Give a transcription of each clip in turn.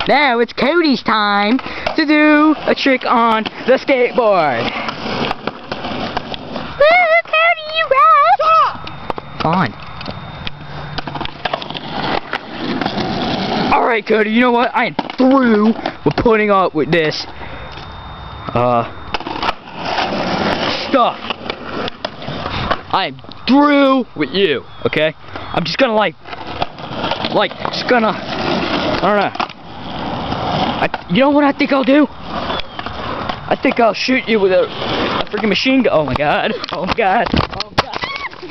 Now it's Cody's time to do a trick on the skateboard. Woo, Cody, you rock! Stop! Fine. Alright, Cody, you know what? I am through with putting up with this stuff. I am through with you, okay? I'm just gonna I don't know. You know what I think I'll do? I think I'll shoot you with a freaking machine gun. Oh my god. Oh my god. Oh my god.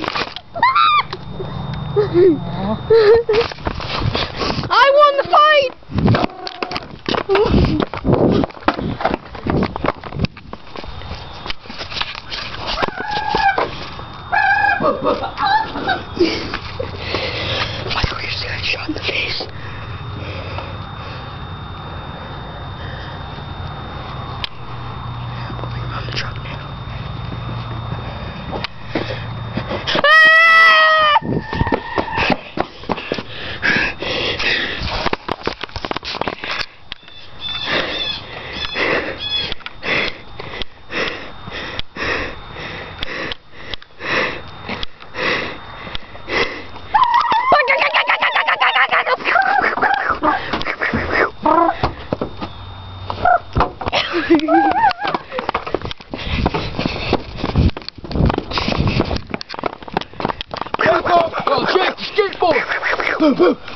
I won the fight! I thought you just got shot in the face. Moving around the truck now. Oh, Jake, the skateboard!